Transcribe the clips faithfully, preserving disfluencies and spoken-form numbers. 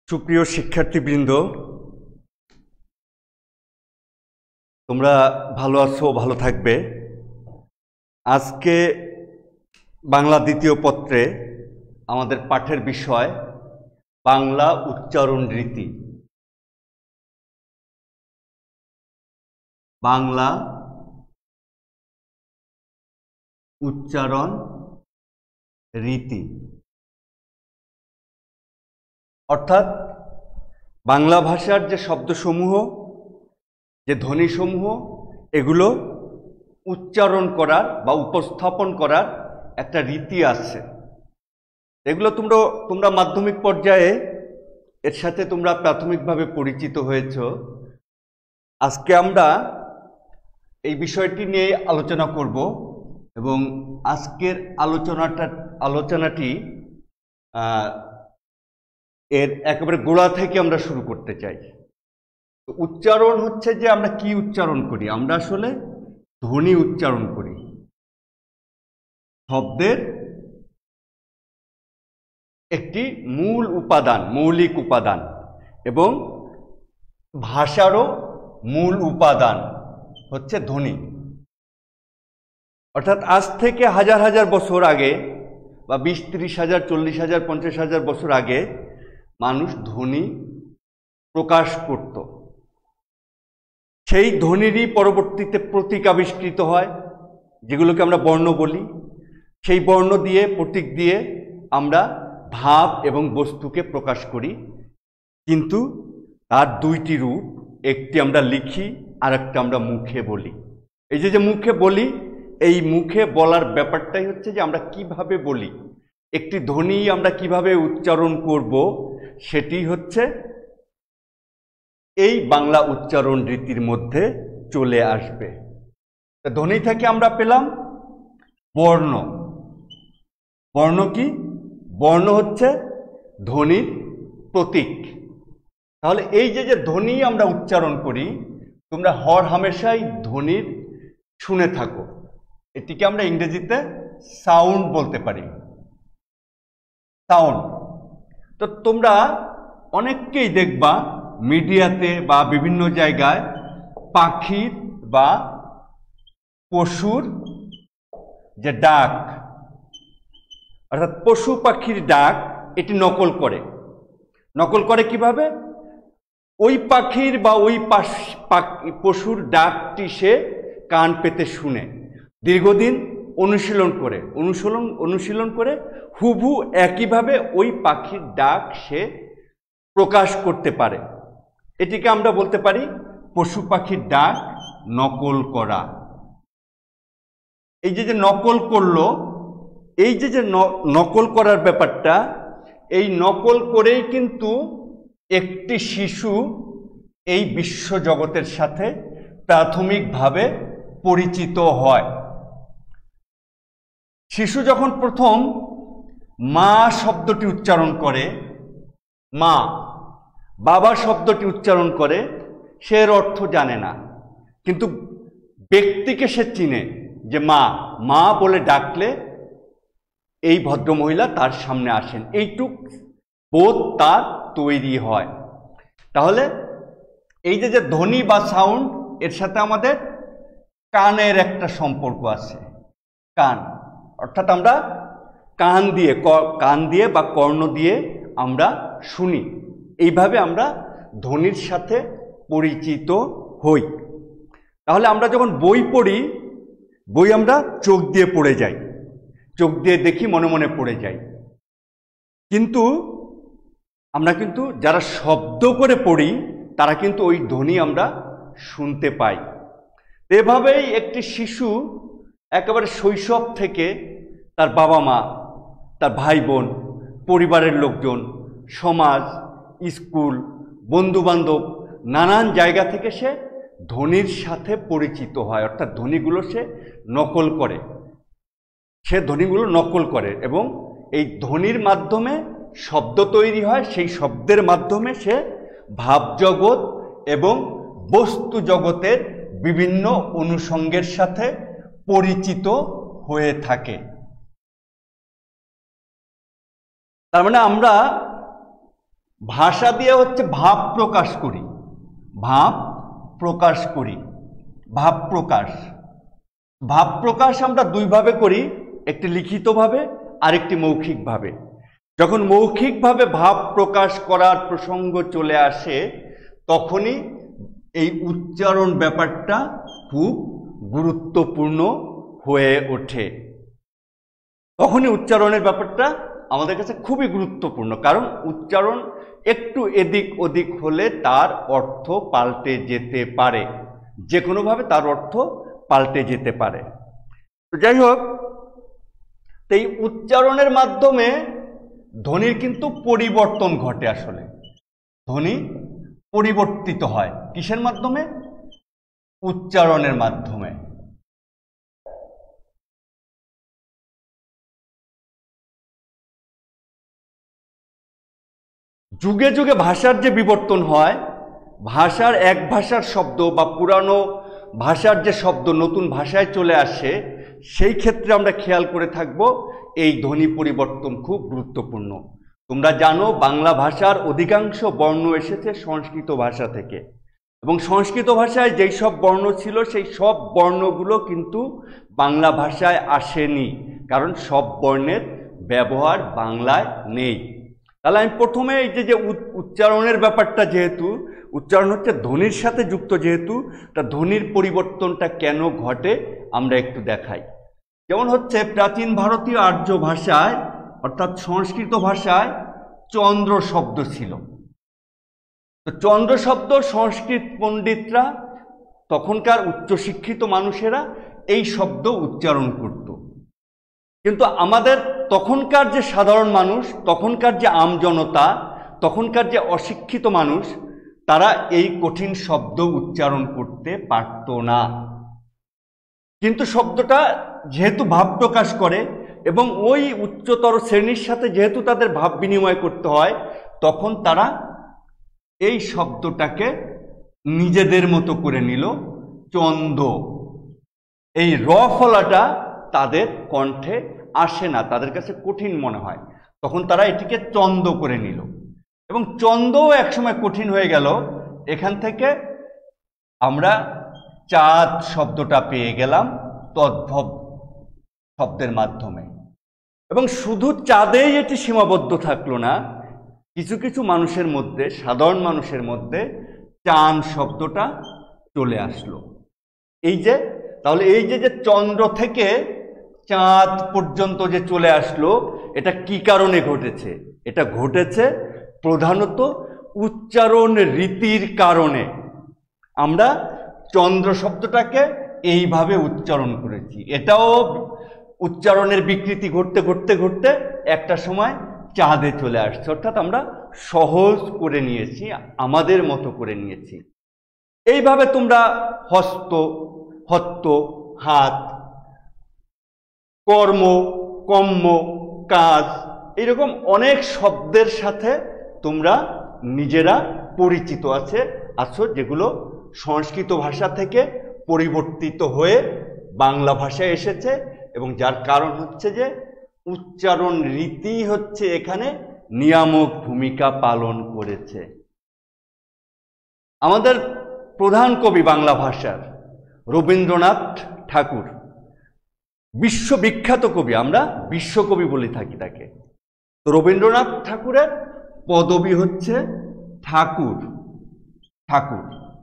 সুপ্রিয় শিক্ষার্থীবৃন্দ, তোমরা ভালো আছো, ভালো থাকবে। আজকে বাংলা দ্বিতীয় পত্রে আমাদের পাঠের বিষয় বাংলা উচ্চারণ রীতি। বাংলা উচ্চারণ রীতি অর্থাৎ বাংলা ভাষার যে শব্দসমূহ, যে ধ্বনিসমূহ, এগুলো উচ্চারণ করার বা উপস্থাপন করার একটা রীতি আছে। এগুলো তোমরা তোমরা মাধ্যমিক পর্যায়ে এর সাথে তোমরা প্রাথমিকভাবে পরিচিত হয়েছ। আজকে আমরা এই বিষয়টি নিয়ে আলোচনা করব এবং আজকের আলোচনাটা আলোচনাটি এর একেবারে গোড়া থেকে আমরা শুরু করতে চাই। উচ্চারণ হচ্ছে যে আমরা কি উচ্চারণ করি? আমরা আসলে ধ্বনি উচ্চারণ করি, শব্দের একটি মূল উপাদান, মৌলিক উপাদান এবং ভাষারও মূল উপাদান হচ্ছে ধ্বনি। অর্থাৎ আজ থেকে হাজার হাজার বছর আগে বা বিশ ত্রিশ হাজার চল্লিশ হাজার পঞ্চাশ হাজার বছর আগে মানুষ ধ্বনি প্রকাশ করত। সেই ধ্বনিরই পরবর্তীতে প্রতীক আবিষ্কৃত হয়, যেগুলোকে আমরা বর্ণ বলি। সেই বর্ণ দিয়ে, প্রতীক দিয়ে আমরা ভাব এবং বস্তুকে প্রকাশ করি। কিন্তু তার দুইটি রূপ, একটি আমরা লিখি আর একটা আমরা মুখে বলি। এই যে যে মুখে বলি, এই মুখে বলার ব্যাপারটাই হচ্ছে যে আমরা কিভাবে বলি, একটি ধ্বনি আমরা কিভাবে উচ্চারণ করব, সেটি হচ্ছে এই বাংলা উচ্চারণ রীতির মধ্যে চলে আসবে। ধ্বনি থেকে আমরা পেলাম বর্ণ। বর্ণ কি? বর্ণ হচ্ছে ধ্বনির প্রতীক। তাহলে এই যে যে ধ্বনি আমরা উচ্চারণ করি, তোমরা হর হামেশাই ধ্বনির শুনে থাকো। এটিকে আমরা ইংরেজিতে সাউন্ড বলতে পারি, সাউন্ড। তো তোমরা অনেককেই দেখবা মিডিয়াতে বা বিভিন্ন জায়গায় পাখির বা পশুর যে ডাক, অর্থাৎ পশু পাখির ডাক, এটি নকল করে। নকল করে কিভাবে? ওই পাখির বা ওই পশুর ডাকটি সে কান পেতে শুনে দীর্ঘদিন অনুশীলন করে অনুশীলন অনুশীলন করে হুবহু একইভাবে ওই পাখির ডাক সে প্রকাশ করতে পারে। এটিকে আমরা বলতে পারি পশু পাখির ডাক নকল করা। এই যে যে নকল করলো, এই যে যে নকল করার ব্যাপারটা, এই নকল করেই কিন্তু একটি শিশু এই বিশ্ব জগতের সাথে প্রাথমিকভাবে পরিচিত হয়। শিশু যখন প্রথম মা শব্দটি উচ্চারণ করে, মা, বাবা শব্দটি উচ্চারণ করে, সে এর অর্থ জানে না, কিন্তু ব্যক্তিকে সে চিনে যে মা, মা বলে ডাকলে এই ভদ্রমহিলা তার সামনে আসেন, এইটুক বোধ তার তৈরি হয়। তাহলে এই যে যে ধ্বনি বা সাউন্ড, এর সাথে আমাদের কানের একটা সম্পর্ক আছে। কান, অর্থাৎ আমরা কান দিয়ে কান দিয়ে বা কর্ণ দিয়ে আমরা শুনি। এইভাবে আমরা ধ্বনির সাথে পরিচিত হই। তাহলে আমরা যখন বই পড়ি, বই আমরা চোখ দিয়ে পড়ে যাই, চোখ দিয়ে দেখি, মনে মনে পড়ে যাই। কিন্তু আমরা কিন্তু যারা শব্দ করে পড়ি, তারা কিন্তু ওই ধ্বনি আমরা শুনতে পাই। এভাবেই একটি শিশু একেবারে শৈশব থেকে তার বাবা মা, তার ভাই বোন, পরিবারের লোকজন, সমাজ, স্কুল, বন্ধুবান্ধব, নানান জায়গা থেকে সে ধ্বনির সাথে পরিচিত হয়। অর্থাৎ ধ্বনিগুলো সে নকল করে, সে ধ্বনিগুলো নকল করে এবং এই ধ্বনির মাধ্যমে শব্দ তৈরি হয়। সেই শব্দের মাধ্যমে সে ভাবজগৎ এবং বস্তু জগতের বিভিন্ন অনুষঙ্গের সাথে পরিচিত হয়ে থাকে। তার মানে আমরা ভাষা দিয়ে হচ্ছে ভাব প্রকাশ করি, ভাব প্রকাশ করি, ভাব প্রকাশ। ভাব প্রকাশ আমরা দুইভাবে করি, একটি লিখিতভাবে আরেকটি মৌখিকভাবে। যখন মৌখিকভাবে ভাব প্রকাশ করার প্রসঙ্গ চলে আসে তখনই এই উচ্চারণ ব্যাপারটা খুব গুরুত্বপূর্ণ হয়ে ওঠে। তখনই উচ্চারণের ব্যাপারটা আমাদের কাছে খুবই গুরুত্বপূর্ণ, কারণ উচ্চারণ একটু এদিক ওদিক হলে তার অর্থ পাল্টে যেতে পারে, যে কোনোভাবে তার অর্থ পাল্টে যেতে পারে। তো যাই হোক, এই উচ্চারণের মাধ্যমে ধ্বনির কিন্তু পরিবর্তন ঘটে। আসলে ধ্বনি পরিবর্তিত হয় কিসের মাধ্যমে? উচ্চারণের মাধ্যমে। যুগে যুগে ভাষার যে বিবর্তন হয়, ভাষার এক ভাষার শব্দ বা পুরানো ভাষার যে শব্দ নতুন ভাষায় চলে আসে, সেই ক্ষেত্রে আমরা খেয়াল করে থাকব এই ধ্বনি পরিবর্তন খুব গুরুত্বপূর্ণ। তোমরা জানো বাংলা ভাষার অধিকাংশ বর্ণ এসেছে সংস্কৃত ভাষা থেকে, এবং সংস্কৃত ভাষায় যেই সব বর্ণ ছিল সেই সব বর্ণগুলো কিন্তু বাংলা ভাষায় আসেনি, কারণ সব বর্ণের ব্যবহার বাংলায় নেই। তাহলে আমি প্রথমে এই যে যে উচ্চারণের ব্যাপারটা, যেহেতু উচ্চারণ হচ্ছে ধ্বনির সাথে যুক্ত, যেহেতু তা ধ্বনির পরিবর্তনটা কেন ঘটে আমরা একটু দেখাই। যেমন হচ্ছে প্রাচীন ভারতীয় আর্য ভাষায় অর্থাৎ সংস্কৃত ভাষায় চন্দ্র শব্দ ছিল। তো চন্দ্র শব্দ সংস্কৃত পণ্ডিতরা, তখনকার উচ্চশিক্ষিত মানুষেরা এই শব্দ উচ্চারণ করত, কিন্তু আমাদের তখনকার যে সাধারণ মানুষ, তখনকার যে আমজনতা, তখনকার যে অশিক্ষিত মানুষ, তারা এই কঠিন শব্দ উচ্চারণ করতে পারত না। কিন্তু শব্দটা যেহেতু ভাব প্রকাশ করে এবং ওই উচ্চতর শ্রেণীর সাথে যেহেতু তাদের ভাব বিনিময় করতে হয়, তখন তারা এই শব্দটাকে নিজেদের মতো করে নিল চন্দ। এই র ফলাটা তাদের কণ্ঠে আসে না, তাদের কাছে কঠিন মনে হয়, তখন তারা এটিকে চন্দ করে নিল, এবং চন্দও একসময় কঠিন হয়ে গেল। এখান থেকে আমরা চাঁদ শব্দটা পেয়ে গেলাম তদ্ভব শব্দের মাধ্যমে। এবং শুধু চাঁদেই এটি সীমাবদ্ধ থাকলো না, কিছু কিছু মানুষের মধ্যে, সাধারণ মানুষের মধ্যে চাঁদ শব্দটা চলে আসলো। এই যে তাহলে এই যে যে চন্দ্র থেকে চাঁদ পর্যন্ত যে চলে আসলো, এটা কি কারণে ঘটেছে? এটা ঘটেছে প্রধানত উচ্চারণ রীতির কারণে। আমরা চন্দ্র শব্দটাকে এইভাবে উচ্চারণ করেছি, এটাও উচ্চারণের বিকৃতি ঘটতে ঘটতে ঘটতে একটা সময় চাঁদে চলে আসছে, অর্থাৎ আমরা সহজ করে নিয়েছি, আমাদের মতো করে নিয়েছি। এইভাবে তোমরা হস্ত, হত্ত, হাত, কর্ম, কম্ম, কাজ, এরকম অনেক শব্দের সাথে তোমরা নিজেরা পরিচিত আছে আছো, যেগুলো সংস্কৃত ভাষা থেকে পরিবর্তিত হয়ে বাংলা ভাষায় এসেছে, এবং যার কারণ হচ্ছে যে উচ্চারণ রীতি হচ্ছে এখানে নিয়ামক ভূমিকা পালন করেছে। আমাদের প্রধান কবি বাংলা ভাষার রবীন্দ্রনাথ ঠাকুর, বিশ্ববিখ্যাত কবি, আমরা বিশ্বকবি বলে থাকি তাকে। তো রবীন্দ্রনাথ ঠাকুরের পদবী হচ্ছে ঠাকুর। ঠাকুর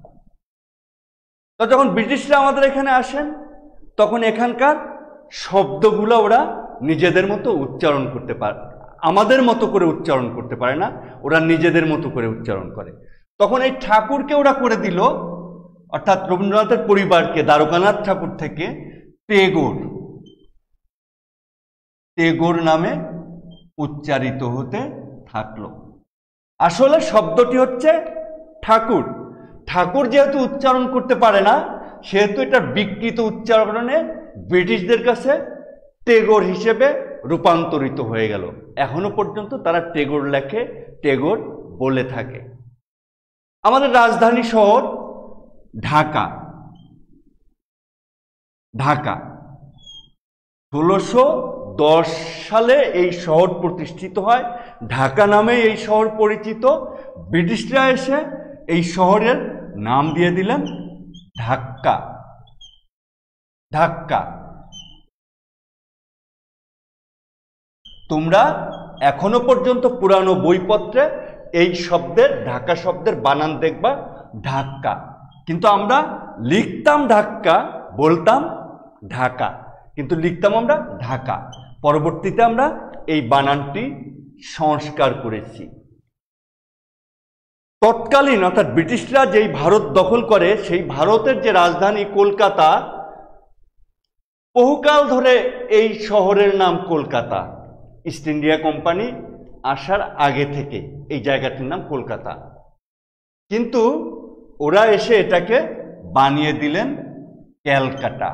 তো যখন ব্রিটিশরা আমাদের এখানে আসেন, তখন এখানকার শব্দগুলো ওরা নিজেদের মতো উচ্চারণ করতে পারে, আমাদের মতো করে উচ্চারণ করতে পারে না, ওরা নিজেদের মতো করে উচ্চারণ করে। তখন এই ঠাকুরকে ওরা করে দিল, অর্থাৎ রবীন্দ্রনাথের পরিবারকে দ্বারকানাথ ঠাকুর থেকে টেগোর, টেগোর নামে উচ্চারিত হতে থাকলো। আসলে শব্দটি হচ্ছে ঠাকুর। ঠাকুর যেহেতু উচ্চারণ করতে পারে না, সেহেতু এটা বিকৃত উচ্চারণে ব্রিটিশদের কাছে টেগোর হিসেবে রূপান্তরিত হয়ে গেল। এখনো পর্যন্ত তারা টেগোর লেখে, টেগোর বলে থাকে। আমাদের রাজধানী শহর ঢাকা। ঢাকা ষোলোশো দশ সালে এই শহর প্রতিষ্ঠিত হয়। ঢাকা নামে এই শহর পরিচিত। ব্রিটিশরা এসে এই শহরের নাম দিয়ে দিলেন ঢাকা। ঢাকা। তোমরা এখনো পর্যন্ত পুরানো বইপত্রে এই শব্দের, ঢাকা শব্দের বানান দেখবা ঢাকা, কিন্তু আমরা লিখতাম ঢাকা, বলতাম ঢাকা, কিন্তু লিখতাম আমরা ঢাকা। পরবর্তীতে আমরা এই বানানটি সংস্কার করেছি। তৎকালীন অর্থাৎ ব্রিটিশরা যেই ভারত দখল করে, সেই ভারতের যে রাজধানী কলকাতা, বহুকাল ধরে এই শহরের নাম কলকাতা। ইস্ট ইন্ডিয়া কোম্পানি আসার আগে থেকে এই জায়গাটির নাম কলকাতা, কিন্তু ওরা এসে এটাকে বানিয়ে দিলেন ক্যালকাটা।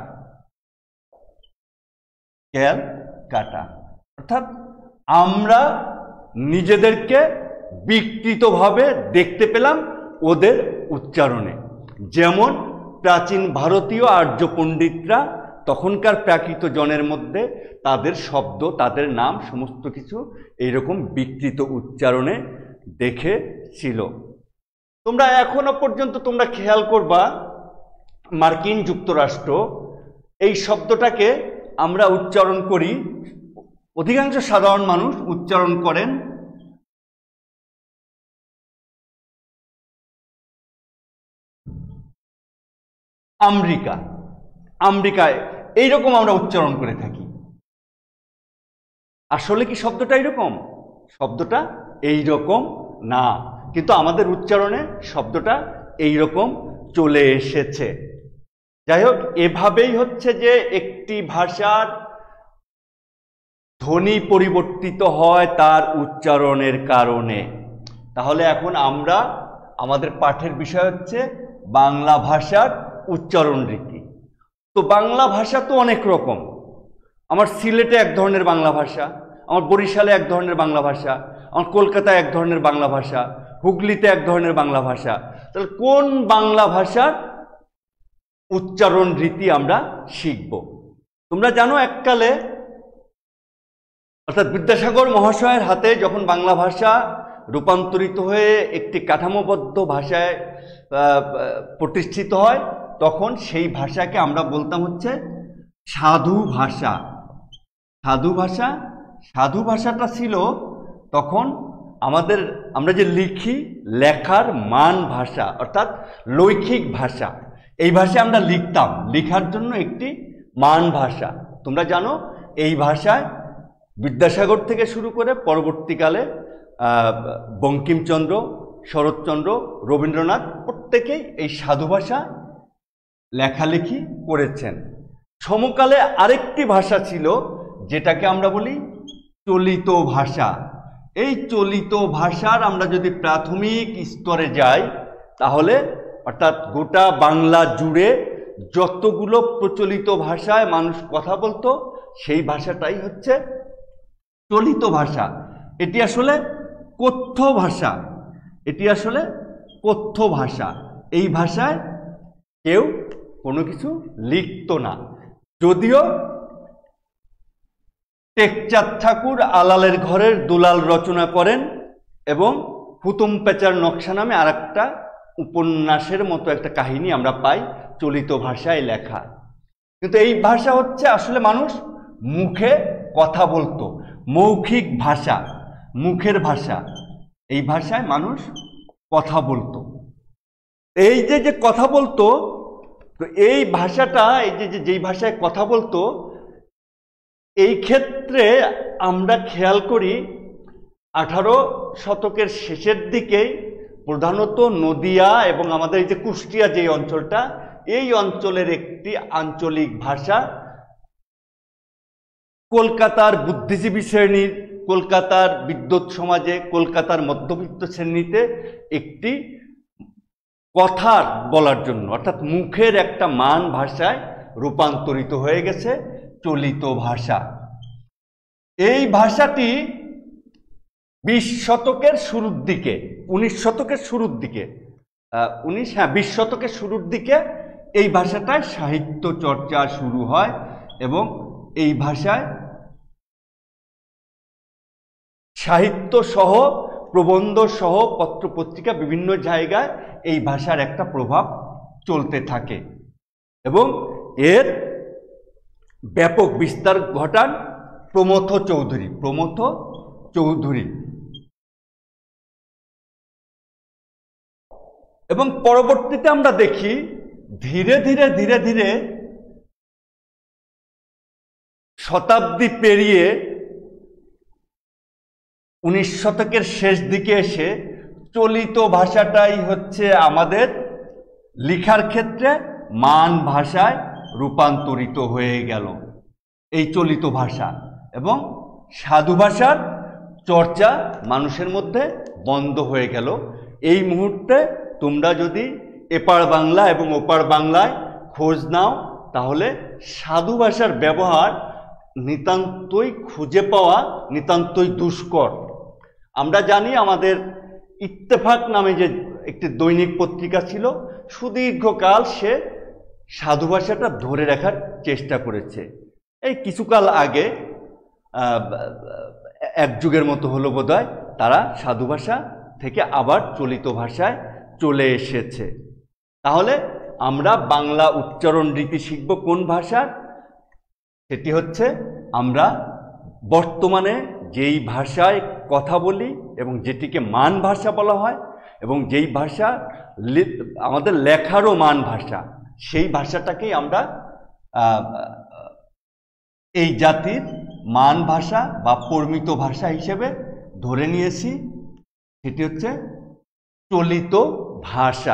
ক্যালকাটা অর্থাৎ আমরা নিজেদেরকে বিকৃতভাবে দেখতে পেলাম ওদের উচ্চারণে। যেমন প্রাচীন ভারতীয় আর্য পণ্ডিতরা তখনকার প্রাকৃত জনের মধ্যে তাদের শব্দ, তাদের নাম সমস্ত কিছু এইরকম বিকৃত উচ্চারণে দেখেছিল। তোমরা এখনো পর্যন্ত তোমরা খেয়াল করবা, মার্কিন যুক্তরাষ্ট্র এই শব্দটাকে আমরা উচ্চারণ করি, অধিকাংশ সাধারণ মানুষ উচ্চারণ করেন আমেরিকা। আমেরিকায় এইরকম আমরা উচ্চারণ করে থাকি। আসলে কি শব্দটা এইরকম? শব্দটা এইরকম না, কিন্তু আমাদের উচ্চারণে শব্দটা এইরকম চলে এসেছে। যাই হোক, এভাবেই হচ্ছে যে একটি ভাষার ধ্বনি পরিবর্তিত হয় তার উচ্চারণের কারণে। তাহলে এখন আমরা, আমাদের পাঠের বিষয় হচ্ছে বাংলা ভাষার উচ্চারণ রীতি। তো বাংলা ভাষা তো অনেক রকম। আমার সিলেটে এক ধরনের বাংলা ভাষা, আমার বরিশালে এক ধরনের বাংলা ভাষা, আমার কলকাতায় এক ধরনের বাংলা ভাষা, হুগলিতে এক ধরনের বাংলা ভাষা। তাহলে কোন বাংলা ভাষার উচ্চারণ রীতি আমরা শিখব? তোমরা জানো এককালে অর্থাৎ বিদ্যাসাগর মহাশয়ের হাতে যখন বাংলা ভাষা রূপান্তরিত হয়ে একটি কাঠামোবদ্ধ ভাষায় প্রতিষ্ঠিত হয়, তখন সেই ভাষাকে আমরা বলতাম হচ্ছে সাধু ভাষা। সাধু ভাষা সাধু ভাষাটা ছিল তখন আমাদের, আমরা যে লিখি, লেখার মান ভাষা অর্থাৎ লৈখিক ভাষা। এই ভাষায় আমরা লিখতাম, লেখার জন্য একটি মান ভাষা। তোমরা জানো এই ভাষায় বিদ্যাসাগর থেকে শুরু করে পরবর্তীকালে বঙ্কিমচন্দ্র, শরৎচন্দ্র, রবীন্দ্রনাথ প্রত্যেকেই এই সাধু ভাষা লেখালেখি করেছেন। সমকালে আরেকটি ভাষা ছিল যেটাকে আমরা বলি চলিত ভাষা। এই চলিত ভাষার আমরা যদি প্রাথমিক স্তরে যাই, তাহলে অর্থাৎ গোটা বাংলা জুড়ে যতগুলো প্রচলিত ভাষায় মানুষ কথা বলতো, সেই ভাষাটাই হচ্ছে চলিত ভাষা। এটি আসলে কথ্য ভাষা। এটি আসলে কথ্য ভাষা। এই ভাষায় কেউ কোনো কিছু লিখতো না। যদিও টেকচাঁদ ঠাকুর আলালের ঘরের দুলাল রচনা করেন এবং হুতুম পেঁচার নকশা নামে আর একটা উপন্যাসের মতো একটা কাহিনী আমরা পাই চলিত ভাষায় লেখা। কিন্তু এই ভাষা হচ্ছে আসলে মানুষ মুখে কথা বলতো, মৌখিক ভাষা, মুখের ভাষা। এই ভাষায় মানুষ কথা বলতো। এই যে যে কথা বলতো, তো এই ভাষাটা, এই যে যেই ভাষায় কথা বলতো, এই ক্ষেত্রে আমরা খেয়াল করি আঠারো শতকের শেষের দিকেই প্রধানত নদিয়া এবং আমাদের এই যে কুষ্টিয়া যে অঞ্চলটা, এই অঞ্চলের একটি আঞ্চলিক ভাষা কলকাতার বুদ্ধিজীবী শ্রেণীর, কলকাতার বিদ্যুৎ সমাজে, কলকাতার মধ্যবিত্ত শ্রেণীতে একটি কথা বলার জন্য অর্থাৎ মুখের একটা মান ভাষায় রূপান্তরিত হয়ে গেছে চলিত ভাষা। এই ভাষাটি বিশ শতকের শুরুর দিকে, উনিশ শতকের শুরুর দিকে, উনিশ হ্যাঁ বিশ শতকের শুরুর দিকে এই ভাষাটায় সাহিত্য চর্চা শুরু হয় এবং এই ভাষায় সাহিত্য সহ, প্রবন্ধ সহ, পত্রপত্রিকা বিভিন্ন জায়গায় এই ভাষার একটা প্রভাব চলতে থাকে এবং এর ব্যাপক বিস্তার ঘটান প্রমথ চৌধুরী প্রমথ চৌধুরী এবং পরবর্তীতে আমরা দেখি ধীরে ধীরে ধীরে ধীরে শতাব্দী পেরিয়ে উনিশ শতকের শেষ দিকে এসে চলিত ভাষাটাই হচ্ছে আমাদের লেখার ক্ষেত্রে মান ভাষায় রূপান্তরিত হয়ে গেল এই চলিত ভাষা, এবং সাধু ভাষার চর্চা মানুষের মধ্যে বন্ধ হয়ে গেল। এই মুহূর্তে তোমরা যদি এপার বাংলা এবং ওপার বাংলায় খোঁজ নাও তাহলে সাধু ভাষার ব্যবহার নিতান্তই খুঁজে পাওয়া নিতান্তই দুষ্কর। আমরা জানি আমাদের ইত্তেফাক নামে যে একটি দৈনিক পত্রিকা ছিল, সুদীর্ঘকাল সে সাধু ভাষাটা ধরে রাখার চেষ্টা করেছে। এই কিছুকাল আগে এক যুগের মতো হলো বোধহয় তারা সাধু ভাষা থেকে আবার চলিত ভাষায় চলে এসেছে। তাহলে আমরা বাংলা উচ্চারণ রীতি শিখব কোন ভাষার? সেটি হচ্ছে আমরা বর্তমানে যেই ভাষায় কথা বলি এবং যেটিকে মান ভাষা বলা হয় এবং যেই ভাষা আমাদের লেখারও মান ভাষা, সেই ভাষাটাকেই আমরা এই জাতির মান ভাষা বা পরিমিত ভাষা হিসেবে ধরে নিয়েছি। সেটি হচ্ছে চলিত ভাষা।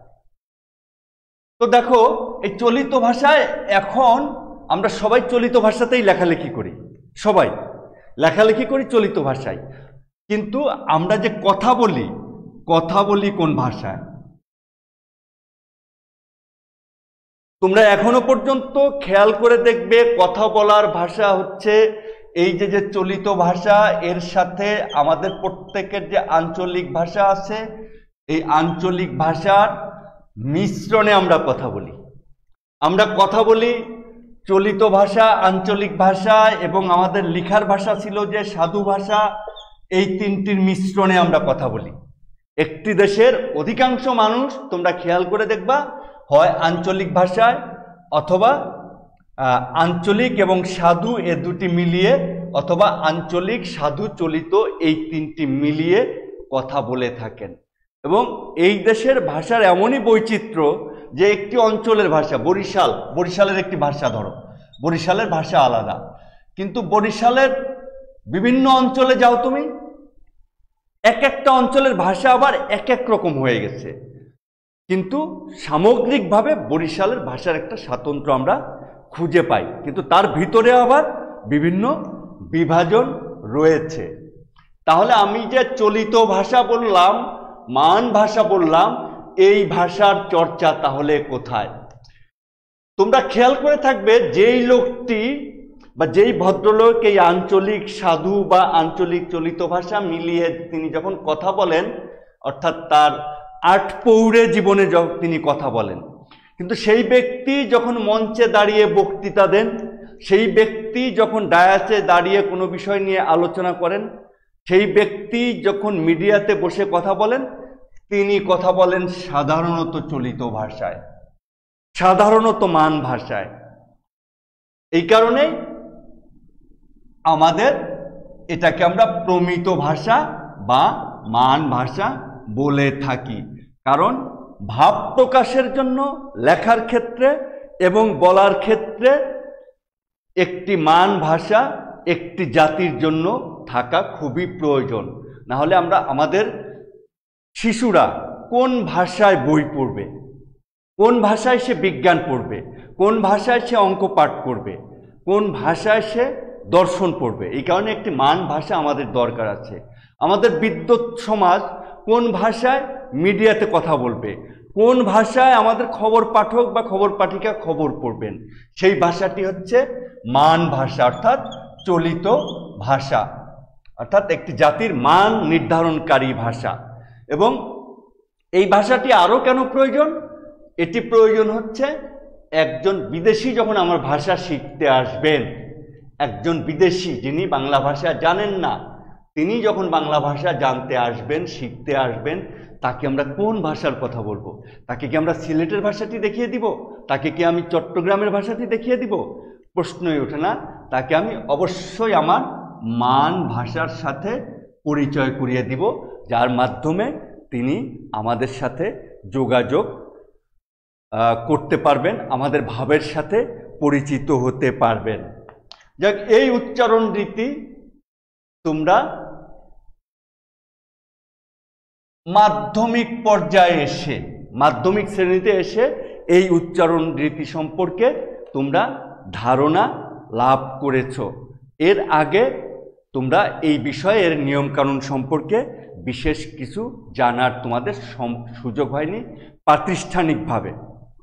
তো দেখো, এই চলিত ভাষায় এখন আমরা সবাই চলিত ভাষাতেই লেখালেখি করি, সবাই লেখালেখি করি চলিত ভাষায়, কিন্তু আমরা যে কথা বলি কথা বলি কোন ভাষায়? তোমরা এখনো পর্যন্ত খেয়াল করে দেখবে কথা বলার ভাষা হচ্ছে এই যে যে চলিত ভাষা, এর সাথে আমাদের প্রত্যেকের যে আঞ্চলিক ভাষা আছে, এই আঞ্চলিক ভাষার মিশ্রণে আমরা কথা বলি। আমরা কথা বলি চলিত ভাষা, আঞ্চলিক ভাষা এবং আমাদের লেখার ভাষা ছিল যে সাধু ভাষা, এই তিনটির মিশ্রণে আমরা কথা বলি। একটি দেশের অধিকাংশ মানুষ তোমরা খেয়াল করে দেখবা হয় আঞ্চলিক ভাষায় অথবা আঞ্চলিক এবং সাধু এ দুটি মিলিয়ে, অথবা আঞ্চলিক সাধু চলিত এই তিনটি মিলিয়ে কথা বলে থাকেন। এবং এই দেশের ভাষার এমনই বৈচিত্র্য যে একটি অঞ্চলের ভাষা, বরিশাল বরিশালের একটি ভাষা ধরো, বরিশালের ভাষা আলাদা, কিন্তু বরিশালের বিভিন্ন অঞ্চলে যাও তুমি, এক একটা অঞ্চলের ভাষা আবার এক এক রকম হয়ে গেছে, কিন্তু সামগ্রিকভাবে বরিশালের ভাষার একটা স্বাতন্ত্র্য আমরা খুঁজে পাই, কিন্তু তার ভিতরে আবার বিভিন্ন বিভাজন রয়েছে। তাহলে আমি যে চলিত ভাষা বললাম, মান ভাষা বললাম, এই ভাষার চর্চা তাহলে কোথায়? তোমরা খেয়াল করে থাকবে যেই লোকটি বা যেই ভদ্রলোক এই আঞ্চলিক সাধু বা আঞ্চলিক চলিত ভাষা মিলিয়ে তিনি যখন কথা বলেন, অর্থাৎ তার আট পৌরে জীবনে যখন তিনি কথা বলেন, কিন্তু সেই ব্যক্তি যখন মঞ্চে দাঁড়িয়ে বক্তৃতা দেন, সেই ব্যক্তি যখন ডায়াসে দাঁড়িয়ে কোনো বিষয় নিয়ে আলোচনা করেন, সেই ব্যক্তি যখন মিডিয়াতে বসে কথা বলেন, তিনি কথা বলেন সাধারণত চলিত ভাষায়, সাধারণত মান ভাষায়। এই কারণে আমাদের এটাকে আমরা প্রমিত ভাষা বা মান ভাষা বলে থাকি, কারণ ভাব প্রকাশের জন্য লেখার ক্ষেত্রে এবং বলার ক্ষেত্রে একটি মান ভাষা একটি জাতির জন্য থাকা খুবই প্রয়োজন। না হলে আমরা আমাদের শিশুরা কোন ভাষায় বই পড়বে, কোন ভাষায় সে বিজ্ঞান পড়বে, কোন ভাষায় সে অঙ্ক পাঠ করবে, কোন ভাষায় সে দর্শন পড়বে? এই কারণে একটি মান ভাষা আমাদের দরকার আছে। আমাদের বিদ্যুৎ সমাজ কোন ভাষায় মিডিয়াতে কথা বলবে, কোন ভাষায় আমাদের খবর পাঠক বা খবর পাঠিকা খবর পড়বেন, সেই ভাষাটি হচ্ছে মান ভাষা, অর্থাৎ চলিত ভাষা, অর্থাৎ একটি জাতির মান নির্ধারণকারী ভাষা। এবং এই ভাষাটি আরও কেন প্রয়োজন? এটি প্রয়োজন হচ্ছে একজন বিদেশি যখন আমার ভাষা শিখতে আসবেন, একজন বিদেশি যিনি বাংলা ভাষা জানেন না, তিনি যখন বাংলা ভাষা জানতে আসবেন, শিখতে আসবেন, তাকে আমরা কোন ভাষার কথা বলবো? তাকে কি আমরা সিলেটের ভাষাটি দেখিয়ে দিব? তাকে কি আমি চট্টগ্রামের ভাষাটি দেখিয়ে দিব? প্রশ্নই ওঠে না। তাকে আমি অবশ্যই আমার মান ভাষার সাথে পরিচয় করিয়ে দিব, যার মাধ্যমে তিনি আমাদের সাথে যোগাযোগ করতে পারবেন, আমাদের ভাবের সাথে পরিচিত হতে পারবেন। যাক, এই উচ্চারণ রীতি তোমরা মাধ্যমিক পর্যায়ে এসে, মাধ্যমিক শ্রেণীতে এসে এই উচ্চারণ রীতি সম্পর্কে তোমরা ধারণা লাভ করেছ। এর আগে তোমরা এই বিষয়ের নিয়মকানুন সম্পর্কে বিশেষ কিছু জানার তোমাদের সুযোগ হয়নি প্রাতিষ্ঠানিকভাবে।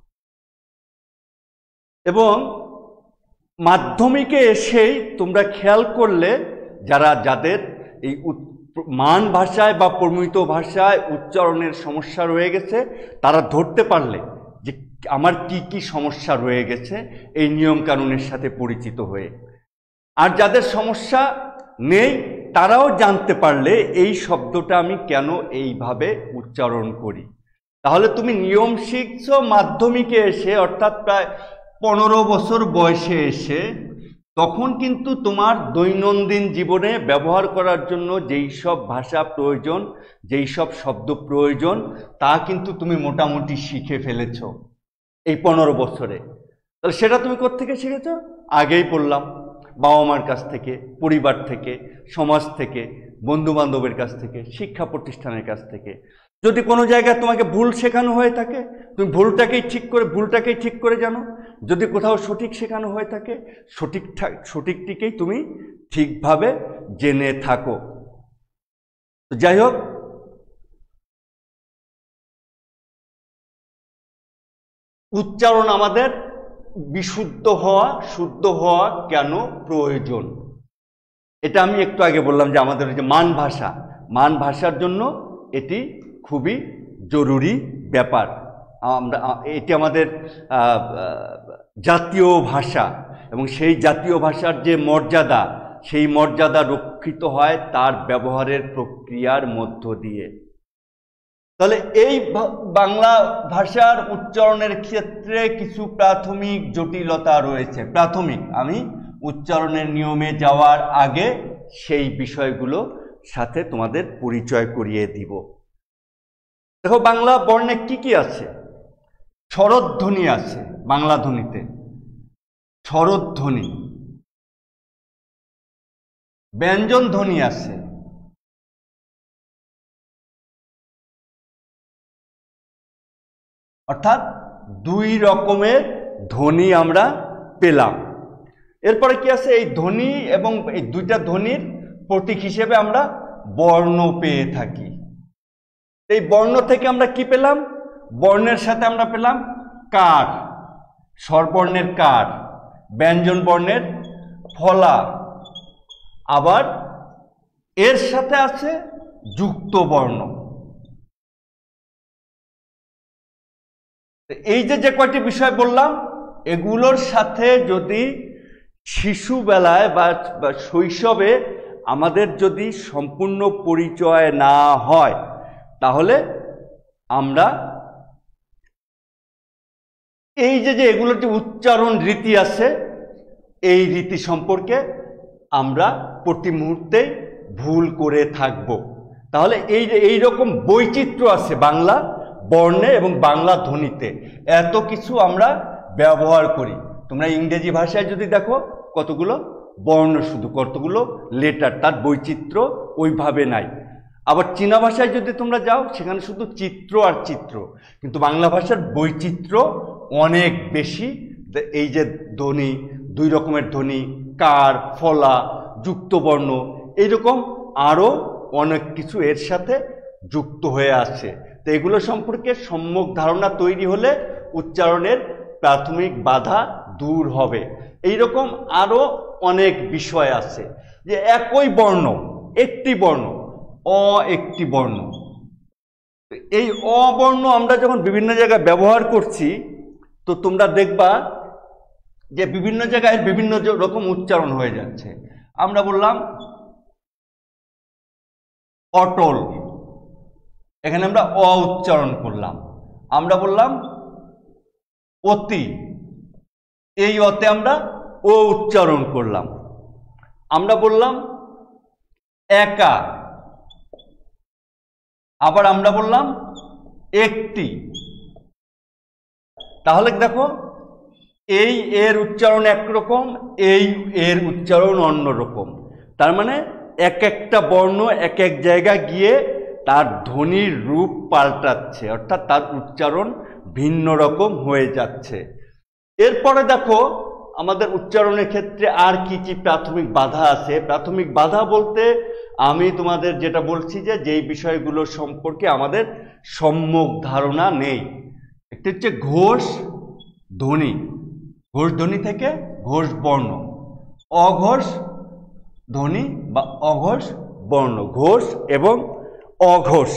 এবং মাধ্যমিকে এসেই তোমরা খেয়াল করলে, যারা যাদের এই মান ভাষায় বা প্রমিত ভাষায় উচ্চারণের সমস্যা রয়ে গেছে, তারা ধরতে পারলে যে আমার কি কি সমস্যা রয়ে গেছে এই নিয়মকানুনের সাথে পরিচিত হয়ে। আর যাদের সমস্যা নেই, তারাও জানতে পারলে এই শব্দটা আমি কেন এইভাবে উচ্চারণ করি। তাহলে তুমি নিয়ম শিখছো মাধ্যমিকে এসে, অর্থাৎ প্রায় পনেরো বছর বয়সে এসে। তখন কিন্তু তোমার দৈনন্দিন জীবনে ব্যবহার করার জন্য যেই সব ভাষা প্রয়োজন, যেই সব শব্দ প্রয়োজন, তা কিন্তু তুমি মোটামুটি শিখে ফেলেছ এই পনেরো বছরে। তাহলে সেটা তুমি কোত্থেকে শিখেছ? আগেই বললাম, বাবা মার কাছ থেকে, পরিবার থেকে, সমাজ থেকে, বন্ধু বান্ধবের কাছ থেকে, শিক্ষা প্রতিষ্ঠানের কাছ থেকে। যদি কোনো জায়গায় তোমাকে ভুল শেখানো হয়ে থাকে, তুমি ভুলটাকেই ঠিক করে ভুলটাকেই ঠিক করে জানো। যদি কোথাও সঠিক শেখানো হয়ে থাকে, সঠিক সঠিকটিকেই তুমি ঠিকভাবে জেনে থাকো। যাই হোক, উচ্চারণ আমাদের বিশুদ্ধ হওয়া, শুদ্ধ হওয়া কেন প্রয়োজন, এটা আমি একটু আগে বললাম যে আমাদের যে মান ভাষা, মান ভাষার জন্য এটি খুবই জরুরি ব্যাপার। আমরা এটি আমাদের জাতীয় ভাষা, এবং সেই জাতীয় ভাষার যে মর্যাদা, সেই মর্যাদা রক্ষিত হয় তার ব্যবহারের প্রক্রিয়ার মধ্য দিয়ে। তাহলে এই বাংলা ভাষার উচ্চারণের ক্ষেত্রে কিছু প্রাথমিক জটিলতা রয়েছে। প্রাথমিক, আমি উচ্চারণের নিয়মে যাওয়ার আগে সেই বিষয়গুলো সাথে তোমাদের পরিচয় করিয়ে দিব। দেখো, বাংলা বর্ণে কি কি আছে? স্বরধ্বনি আছে বাংলা ধ্বনিতে, স্বরধ্বনি। ব্যঞ্জন ধ্বনি আছে, অর্থাৎ দুই রকমের ধ্বনি আমরা পেলাম। এরপরে কি আছে? এই ধ্বনি এবং এই দুইটা ধ্বনির প্রতীক হিসেবে আমরা বর্ণ পেয়ে থাকি। এই বর্ণ থেকে আমরা কি পেলাম? বর্ণের সাথে আমরা পেলাম কার, স্বরবর্ণের কার, ব্যঞ্জন বর্ণের ফলা, আবার এর সাথে আছে যুক্ত বর্ণ। এই যে যে কয়টি বিষয় বললাম, এগুলোর সাথে যদি শিশুবেলায় বা শৈশবে আমাদের যদি সম্পূর্ণ পরিচয় না হয়, তাহলে আমরা এই যে যে এগুলোর যে উচ্চারণ রীতি আছে, এই রীতি সম্পর্কে আমরা প্রতি মুহূর্তে ভুল করে থাকব। তাহলে এই এই রকম বৈচিত্র্য আছে বাংলা বর্ণে এবং বাংলা ধ্বনিতে, এত কিছু আমরা ব্যবহার করি। তোমরা ইংরেজি ভাষায় যদি দেখো, কতগুলো বর্ণ, শুধু কতগুলো লেটার, তার বৈচিত্র্য ওইভাবে নাই। আবার চীনা ভাষায় যদি তোমরা যাও, সেখানে শুধু চিত্র আর চিত্র, কিন্তু বাংলা ভাষার বৈচিত্র্য অনেক বেশি। এই যে ধ্বনি, দুই রকমের ধ্বনি, কার, ফলা, যুক্ত বর্ণ, এইরকম আরও অনেক কিছু এর সাথে যুক্ত হয়ে আছে। তো এগুলো সম্পর্কে সম্যক ধারণা তৈরি হলে উচ্চারণের প্রাথমিক বাধা দূর হবে। এইরকম আরও অনেক বিষয় আছে, যে একই বর্ণ, একটি বর্ণ, অ একটি বর্ণ। এই অ বর্ণ আমরা যখন বিভিন্ন জায়গায় ব্যবহার করছি, তো তোমরা দেখবা যে বিভিন্ন জায়গায় বিভিন্ন রকম উচ্চারণ হয়ে যাচ্ছে। আমরা বললাম অটল, এখানে আমরা অ উচ্চারণ করলাম। আমরা বললাম অতি, এই অতে আমরা ও উচ্চারণ করলাম। আমরা বললাম একা, আবার আমরা বললাম একটি। তাহলে দেখো, এই এর উচ্চারণ একরকম, এই এর উচ্চারণ অন্যরকম। তার মানে এক একটা বর্ণ এক এক জায়গায় গিয়ে তার ধ্বনির রূপ পাল্টাচ্ছে, অর্থাৎ তার উচ্চারণ ভিন্ন রকম হয়ে যাচ্ছে। এরপরে দেখো আমাদের উচ্চারণের ক্ষেত্রে আর কি কি প্রাথমিক বাধা আছে। প্রাথমিক বাধা বলতে আমি তোমাদের যেটা বলছি যে যেই বিষয়গুলো সম্পর্কে আমাদের সম্যক ধারণা নেই। একটি হচ্ছে ঘোষ ধ্বনি, ঘোষ ধ্বনি থেকে ঘোষ বর্ণ, অঘোষ ধ্বনি বা অঘোষ বর্ণ, ঘোষ এবং অঘোষ।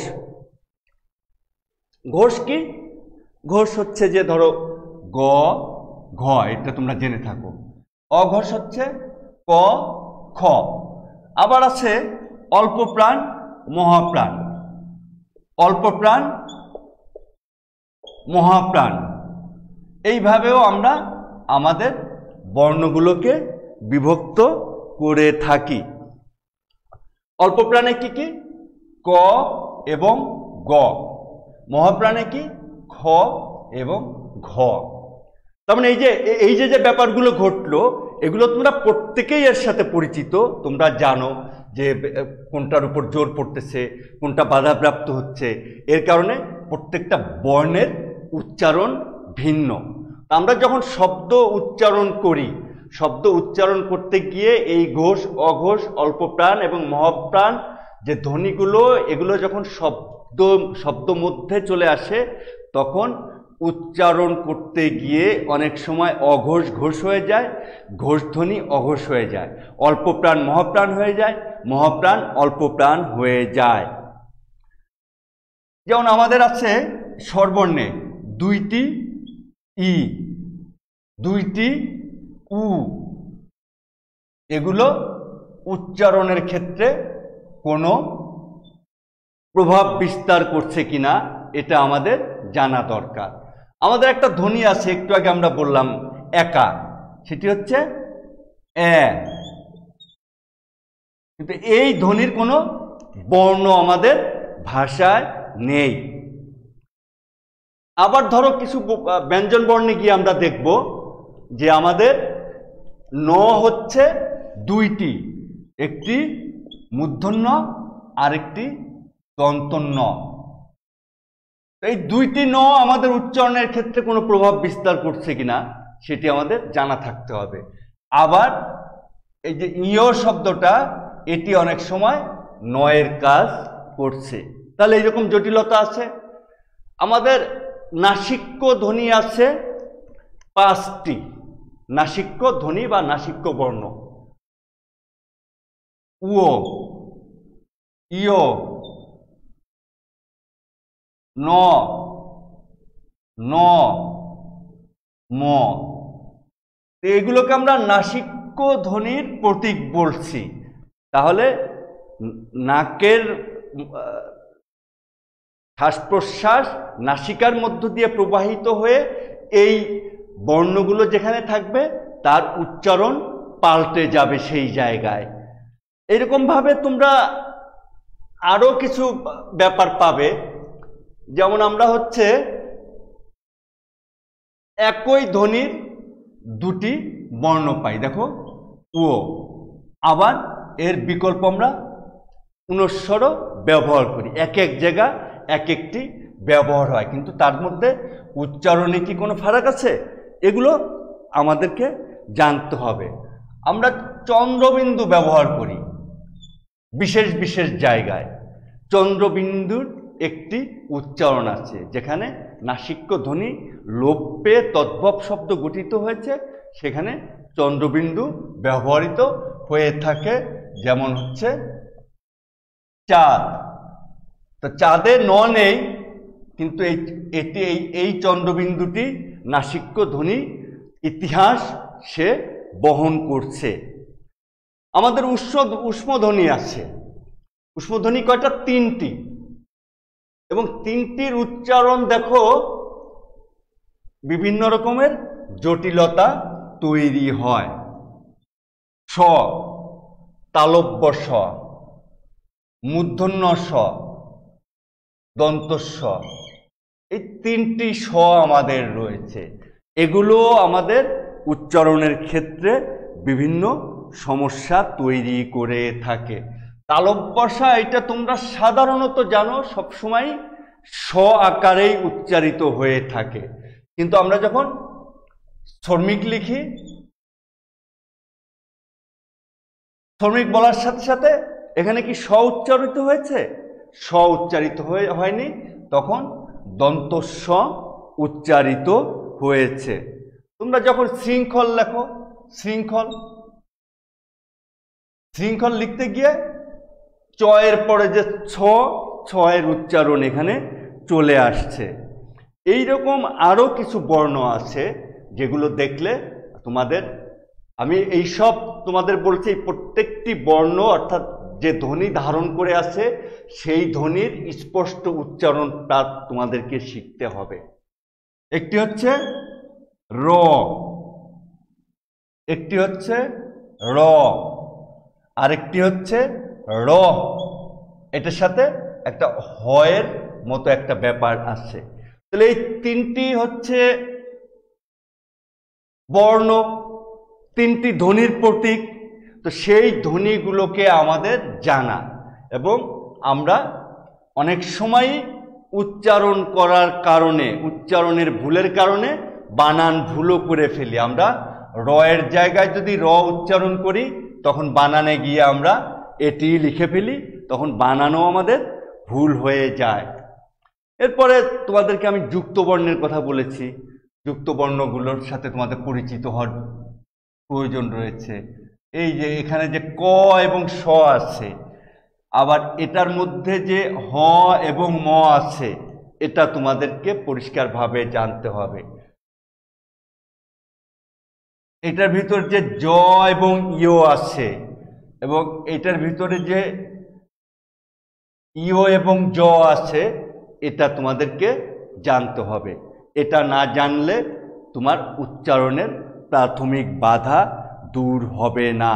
ঘোষ কি? ঘোষ হচ্ছে যে ধরো গ ঘ, এটা তোমরা জেনে থাকো। অঘোষ হচ্ছে ক খ। আবার আছে অল্প প্রাণ মহাপ্রাণ, অল্প প্রাণ মহাপ্রাণ। এইভাবেও আমরা আমাদের বর্ণগুলোকে বিভক্ত করে থাকি। অল্প প্রাণে কি কি? ক এবং গ। মহাপ্রাণে কি? খ এবং ঘ। তার মানে এই যে এই যে যে ব্যাপারগুলো ঘটলো, এগুলো তোমরা প্রত্যেকেই এর সাথে পরিচিত। তোমরা জানো যে কোনটার উপর জোর পড়তেছে, কোনটা বাধাপ্রাপ্ত হচ্ছে। এর কারণে প্রত্যেকটা বর্ণের উচ্চারণ ভিন্ন। আমরা যখন শব্দ উচ্চারণ করি, শব্দ উচ্চারণ করতে গিয়ে এই ঘোষ অঘোষ অল্প প্রাণ এবং মহাপ্রাণ যে ধ্বনিগুলো, এগুলো যখন শব্দ শব্দ মধ্যে চলে আসে, তখন উচ্চারণ করতে গিয়ে অনেক সময় অঘোষ ঘোষ হয়ে যায়, ঘোষ ধ্বনি অঘোষ হয়ে যায়, অল্প প্রাণ মহাপ্রাণ হয়ে যায়, মহাপ্রাণ অল্প প্রাণ হয়ে যায়। যেমন আমাদের আছে স্বরবর্ণে দুইটি ই, দুইটি উ। এগুলো উচ্চারণের ক্ষেত্রে কোনো প্রভাব বিস্তার করছে কিনা এটা আমাদের জানা দরকার। আমাদের একটা ধ্বনি আছে, একটু আগে আমরা বললাম একা, সেটি হচ্ছে এ, কিন্তু এই ধ্বনির কোনো বর্ণ আমাদের ভাষায় নেই। আবার ধরো কিছু ব্যঞ্জন বর্ণে গিয়ে আমরা দেখব যে আমাদের ন হচ্ছে দুইটি, একটি মূর্ধন্য আরেকটি দন্তন্য। এই দুইটি ন আমাদের উচ্চারণের ক্ষেত্রে কোনো প্রভাব বিস্তার করছে কিনা সেটি আমাদের জানা থাকতে হবে। আবার এই যে ইয় শব্দটা, এটি অনেক সময় নয়ের কাজ করছে। তাহলে এইরকম জটিলতা আছে। আমাদের নাসিক্য ধ্বনি আছে পাঁচটি, নাসিক্য ধ্বনি বা নাসিক্য বর্ণ। উ, ইয়, ন, ন, ম। এগুলোকে আমরা নাসিক্য ধ্বনির প্রতীক বলছি। তাহলে নাকের শ্বাস প্রশ্বাস নাসিকার মধ্য দিয়ে প্রবাহিত হয়ে এই বর্ণগুলো যেখানে থাকবে তার উচ্চারণ পাল্টে যাবে সেই জায়গায়। এরকম ভাবে তোমরা আরো কিছু ব্যাপার পাবে। যেমন আমরা হচ্ছে একই ধ্বনির দুটি বর্ণ পাই, দেখো ও। আবার এর বিকল্প আমরা পুনঃস্বরও ব্যবহার করি, এক এক জায়গা এক একটি ব্যবহার হয়, কিন্তু তার মধ্যে উচ্চারণে কি কোনো ফারাক আছে? এগুলো আমাদেরকে জানতে হবে। আমরা চন্দ্রবিন্দু ব্যবহার করি বিশেষ বিশেষ জায়গায়। চন্দ্রবিন্দুর একটি উচ্চারণ আছে যেখানে নাসিক্য ধ্বনি লোপ পেয়ে তদ্ভব শব্দ গঠিত হয়েছে, সেখানে চন্দ্রবিন্দু ব্যবহৃত হয়ে থাকে। যেমন হচ্ছে চাঁদ, তো চাঁদে ন নেই, কিন্তু এই এটি এই এই চন্দ্রবিন্দুটি নাসিক্য ধ্বনি ইতিহাস সে বহন করছে। আমাদের উষ্ম উষ্ম ধ্বনি আছে, ঊষ্মধ্বনি কয়টা? তিনটি। এবং তিনটির উচ্চারণ দেখো বিভিন্ন রকমের জটিলতা তৈরি হয়। স, তালব্য স, মূর্ধন্য স, দন্ত স, এই তিনটি স আমাদের রয়েছে। এগুলো আমাদের উচ্চারণের ক্ষেত্রে বিভিন্ন সমস্যা তৈরি করে থাকে। তালব্য স এটা তোমরা সাধারণত জানো সবসময় স আকারেই উচ্চারিত হয়ে থাকে, কিন্তু আমরা যখন শ্রমিক লিখি, শ্রমিক বলার সাথে সাথে এখানে কি স উচ্চারিত হয়েছে? স উচ্চারিত হয়ে হয়নি, তখন দন্ত স উচ্চারিত হয়েছে। তোমরা যখন শৃঙ্খল লেখো, শৃঙ্খল শৃঙ্খল লিখতে গিয়ে চ এর পরে যে ছ, ছ এর উচ্চারণ এখানে চলে আসছে। এই রকম আরো কিছু বর্ণ আছে যেগুলো দেখলে তোমাদের, আমি এই সব তোমাদের বলছি, প্রত্যেকটি বর্ণ অর্থাৎ যে ধ্বনি ধারণ করে আছে সেই ধ্বনির স্পষ্ট উচ্চারণটা তোমাদেরকে শিখতে হবে। একটি হচ্ছে র, একটি হচ্ছে র, আরেকটি হচ্ছে র। এটার সাথে একটা হয়ের মতো একটা ব্যাপার আছে। তাহলে এই তিনটি হচ্ছে বর্ণ, তিনটি ধ্বনির প্রতীক। তো সেই ধ্বনিগুলোকে আমাদের জানা, এবং আমরা অনেক সময় উচ্চারণ করার কারণে, উচ্চারণের ভুলের কারণে বানান ভুলও করে ফেলি। আমরা র এর জায়গায় যদি র উচ্চারণ করি তখন বানানে গিয়ে আমরা এটি লিখে ফেলি, তখন বানানও আমাদের ভুল হয়ে যায়। এরপরে তোমাদেরকে আমি যুক্ত বর্ণের কথা বলেছি। যুক্ত বর্ণগুলোর সাথে তোমাদের পরিচিত হওয়ার প্রয়োজন রয়েছে। এই যে এখানে যে ক এবং স আছে, আবার এটার মধ্যে যে হ এবং ম আছে, এটা তোমাদেরকে পরিষ্কারভাবে জানতে হবে। এটার ভিতর যে জ এবং ইয় আছে, এবং এটার ভিতরে যে ইয় এবং জ আছে, এটা তোমাদেরকে জানতে হবে। এটা না জানলে তোমার উচ্চারণের প্রাথমিক বাধা দূর হবে না।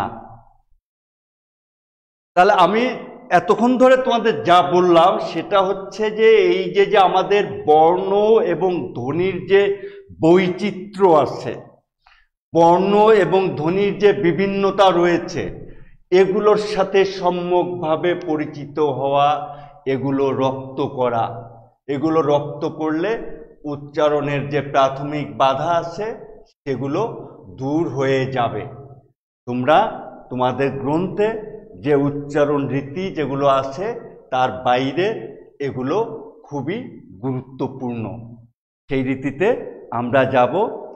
তাহলে আমি এতক্ষণ ধরে তোমাদের যা বললাম সেটা হচ্ছে যে এই যে যে আমাদের বর্ণ এবং ধ্বনির যে বৈচিত্র্য আছে, বর্ণ এবং ধ্বনির যে বিভিন্নতা রয়েছে, এগুলোর সাথে সম্যকভাবে পরিচিত হওয়া, এগুলো রপ্ত করা। এগুলো রপ্ত করলে উচ্চারণের যে প্রাথমিক বাধা আছে সেগুলো দূর হয়ে যাবে। তোমরা তোমাদের গ্রন্থে যে উচ্চারণ রীতি যেগুলো আছে তার বাইরে এগুলো খুবই গুরুত্বপূর্ণ। সেই রীতিতে আমরা যাব।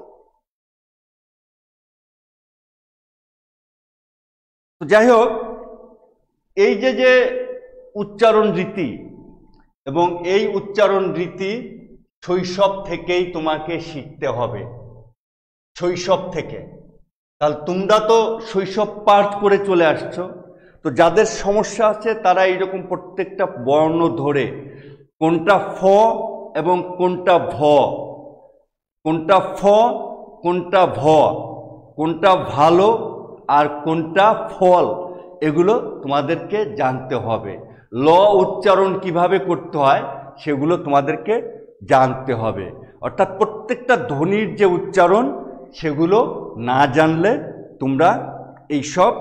তো যাই হোক, এই যে যে উচ্চারণ রীতি, এবং এই উচ্চারণ রীতি শৈশব থেকেই তোমাকে শিখতে হবে, শৈশব থেকে। তাহলে তোমরা তো শৈশব পার করে চলে আসছো, তো যাদের সমস্যা আছে তারা এইরকম প্রত্যেকটা বর্ণ ধরে কোনটা ফ এবং কোনটা ভ, কোনটা ফ কোনটা ভ, কোনটা ভালো আর কোনটা ফল, এগুলো তোমাদেরকে জানতে হবে। ল উচ্চারণ কিভাবে করতে হয় সেগুলো তোমাদেরকে জানতে হবে। অর্থাৎ প্রত্যেকটা ধ্বনির যে উচ্চারণ সেগুলো না জানলে তোমরা এইসব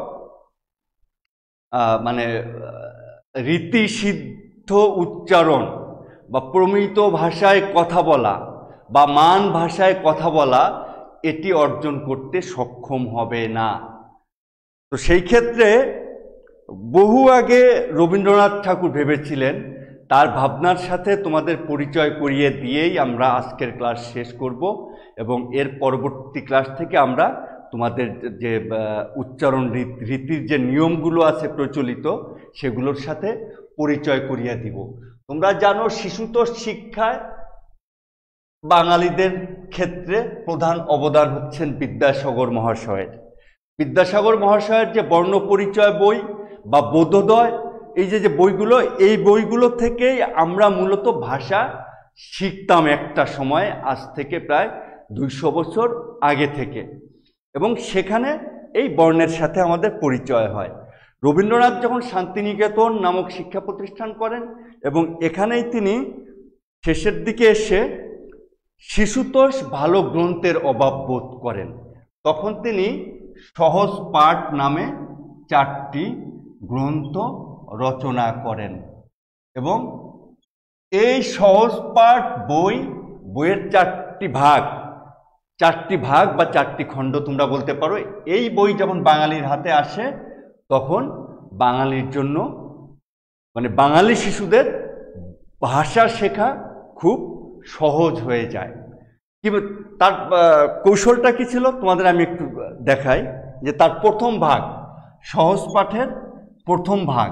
মানে রীতিসিদ্ধ উচ্চারণ বা প্রমিত ভাষায় কথা বলা বা মান ভাষায় কথা বলা, এটি অর্জন করতে সক্ষম হবে না। তো সেই ক্ষেত্রে বহু আগে রবীন্দ্রনাথ ঠাকুর ভেবেছিলেন, তার ভাবনার সাথে তোমাদের পরিচয় করিয়ে দিয়েই আমরা আজকের ক্লাস শেষ করব, এবং এর পরবর্তী ক্লাস থেকে আমরা তোমাদের যে উচ্চারণ রীতির যে নিয়মগুলো আছে প্রচলিত, সেগুলোর সাথে পরিচয় করিয়ে দিব। তোমরা জানো শিশুতোষ শিক্ষায় বাঙালিদের ক্ষেত্রে প্রধান অবদান হচ্ছেন বিদ্যাসাগর মহাশয়ের। বিদ্যাসাগর মহাশয়ের যে বর্ণ পরিচয় বই বা বোধোদয়, এই যে যে বইগুলো, এই বইগুলো থেকেই আমরা মূলত ভাষা শিখতাম একটা সময়, আজ থেকে প্রায় দুইশো বছর আগে থেকে, এবং সেখানে এই বর্ণের সাথে আমাদের পরিচয় হয়। রবীন্দ্রনাথ যখন শান্তিনিকেতন নামক শিক্ষা প্রতিষ্ঠান করেন এবং এখানেই তিনি শেষের দিকে এসে শিশুতোষ ভালো গ্রন্থের অভাব বোধ করেন, তখন তিনি সহজ পাঠ নামে চারটি গ্রন্থ রচনা করেন। এবং এই সহজ পাঠ বই, বইয়ের চারটি ভাগ, চারটি ভাগ বা চারটি খণ্ড তোমরা বলতে পারো, এই বই যখন বাঙালির হাতে আসে তখন বাঙালির জন্য, মানে বাঙালি শিশুদের ভাষা শেখা খুব সহজ হয়ে যায়। কি তার কৌশলটা কি ছিল তোমাদের আমি একটু দেখাই, যে তার প্রথম ভাগ, সহজ পাঠের প্রথম ভাগ,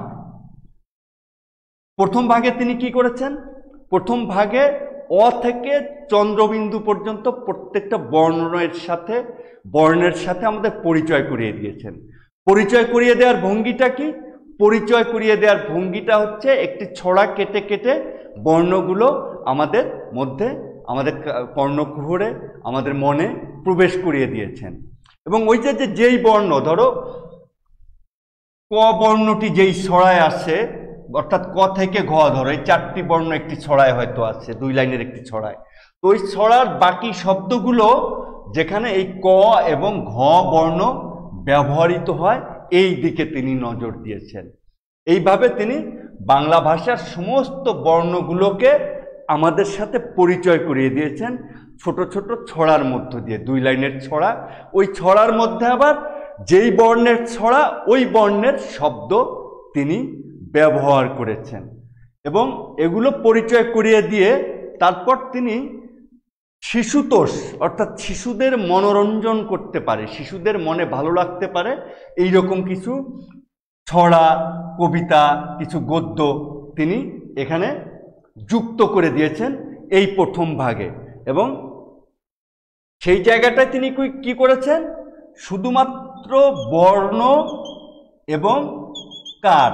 প্রথম ভাগে তিনি কি করেছেন, প্রথম ভাগে অ থেকে চন্দ্রবিন্দু পর্যন্ত প্রত্যেকটা বর্ণের সাথে বর্ণের সাথে আমাদের পরিচয় করিয়ে দিয়েছেন। পরিচয় করিয়ে দেওয়ার ভঙ্গিটা কি? পরিচয় করিয়ে দেওয়ার ভঙ্গিটা হচ্ছে একটি ছড়া কেটে কেটে বর্ণগুলো আমাদের মধ্যে, আমাদের কর্ণকুহরে, আমাদের মনে প্রবেশ করিয়ে দিয়েছেন। এবং ওই যে যেই বর্ণ, ধরো ক বর্ণটি যেই ছড়ায় আসে, অর্থাৎ ক থেকে ঘ, ধরো এই চারটি বর্ণ একটি ছড়ায় হয়তো আছে, দুই লাইনের একটি ছড়ায়, তো ওই ছড়ার বাকি শব্দগুলো যেখানে এই ক এবং ঘ বর্ণ ব্যবহৃত হয়, এই দিকে তিনি নজর দিয়েছেন। এইভাবে তিনি বাংলা ভাষার সমস্ত বর্ণগুলোকে আমাদের সাথে পরিচয় করিয়ে দিয়েছেন ছোট ছোট ছড়ার মধ্য দিয়ে, দুই লাইনের ছড়া। ওই ছড়ার মধ্যে আবার যেই বর্ণের ছড়া, ওই বর্ণের শব্দ তিনি ব্যবহার করেছেন। এবং এগুলো পরিচয় করিয়ে দিয়ে তারপর তিনি শিশুতোষ, অর্থাৎ শিশুদের মনোরঞ্জন করতে পারে, শিশুদের মনে ভালো লাগতে পারে এই রকম কিছু ছড়া, কবিতা, কিছু গদ্য তিনি এখানে যুক্ত করে দিয়েছেন এই প্রথম ভাগে। এবং সেই জায়গাটায় তিনি কি করেছেন, শুধুমাত্র বর্ণ এবং কার,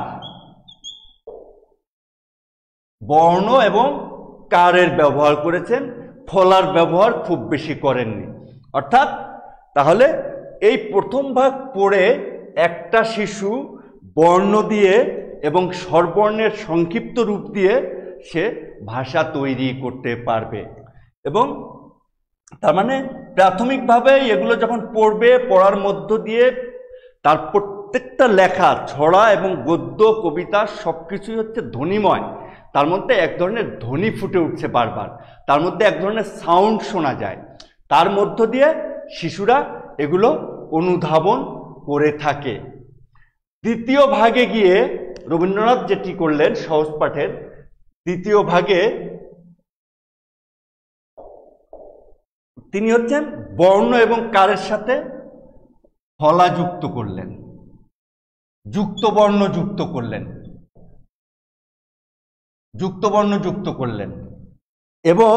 বর্ণ এবং কারের ব্যবহার করেছেন, ফলার ব্যবহার খুব বেশি করেননি। অর্থাৎ তাহলে এই প্রথম ভাগ পড়ে একটা শিশু বর্ণ দিয়ে এবং স্বরবর্ণের সংক্ষিপ্ত রূপ দিয়ে সে ভাষা তৈরি করতে পারবে। এবং তার মানে প্রাথমিকভাবে এগুলো যখন পড়বে, পড়ার মধ্য দিয়ে তার প্রত্যেকটা লেখা, ছড়া এবং গদ্য, কবিতা সব কিছুই হচ্ছে ধ্বনিময়। তার মধ্যে এক ধরনের ধ্বনি ফুটে উঠছে বারবার, তার মধ্যে এক ধরনের সাউন্ড শোনা যায়, তার মধ্য দিয়ে শিশুরা এগুলো অনুধাবন করে থাকে। দ্বিতীয় ভাগে গিয়ে রবীন্দ্রনাথ যেটি করলেন, সহজ পাঠের দ্বিতীয় ভাগে তিনি হচ্ছেন বর্ণ এবং কারের সাথে ফলা যুক্ত করলেন, যুক্ত বর্ণ যুক্ত করলেন, যুক্ত বর্ণ যুক্ত করলেন এবং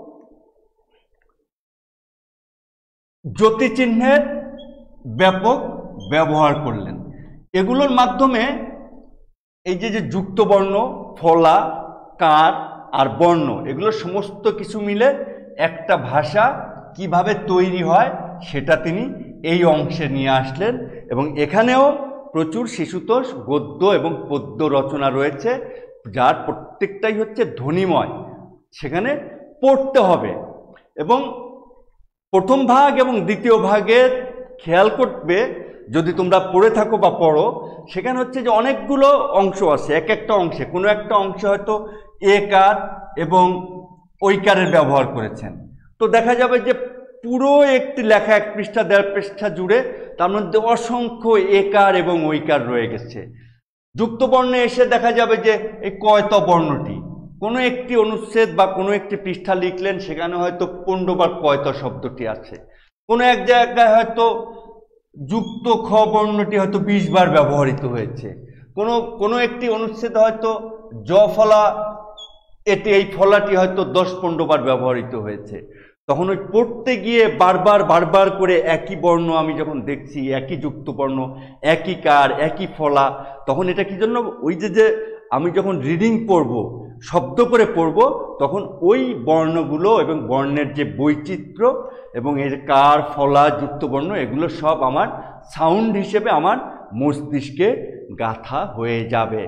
জ্যোতিচিহ্নের ব্যাপক ব্যবহার করলেন। এগুলোর মাধ্যমে এই যে যে যুক্ত বর্ণ, ফলা, কার আর বর্ণ, এগুলো সমস্ত কিছু মিলে একটা ভাষা কিভাবে তৈরি হয় সেটা তিনি এই অংশে নিয়ে আসলেন। এবং এখানেও প্রচুর শিশুতোষ, গদ্য এবং পদ্য রচনা রয়েছে, যার প্রত্যেকটাই হচ্ছে ধ্বনিময়, সেখানে পড়তে হবে। এবং প্রথম ভাগ এবং দ্বিতীয় ভাগের খেয়াল করবে, যদি তোমরা পড়ে থাকো বা পড়ো, সেখানে হচ্ছে যে অনেকগুলো অংশ আছে। এক একটা অংশে কোনো একটা অংশে হয়তো এ কার এবং ওই কারের ব্যবহার করেছেন, তো দেখা যাবে যে পুরো একটি লেখা এক পৃষ্ঠা দেড় পৃষ্ঠা জুড়ে তার মধ্যে অসংখ্য একার এবং ঐকার রয়ে গেছে। যুক্ত বর্ণে এসে দেখা যাবে যে এই কয়ত বর্ণটি, কোনো একটি অনুচ্ছেদ বা কোনো একটি পৃষ্ঠা লিখলেন, সেখানে হয়তো পনেরো বার কয়ত শব্দটি আছে। কোনো এক জায়গায় হয়তো যুক্ত খ বর্ণটি হয়তো বিশ বার ব্যবহৃত হয়েছে। কোনো কোনো একটি অনুচ্ছেদ হয়তো জ ফলা, এটি এই ফলাটি হয়তো দশ পনেরো বার ব্যবহৃত হয়েছে। তখন ওই পড়তে গিয়ে বারবার বারবার করে একই বর্ণ আমি যখন দেখছি, একই যুক্তবর্ণ, একই কার, একই ফলা, তখন এটা কি জন্য, ওই যে যে আমি যখন রিডিং পড়ব, শব্দ করে পড়ব, তখন ওই বর্ণগুলো এবং বর্ণের যে বৈচিত্র্য এবং এর কার, ফলা, যুক্তবর্ণ, এগুলো সব আমার সাউন্ড হিসেবে আমার মস্তিষ্কে গাঁথা হয়ে যাবে।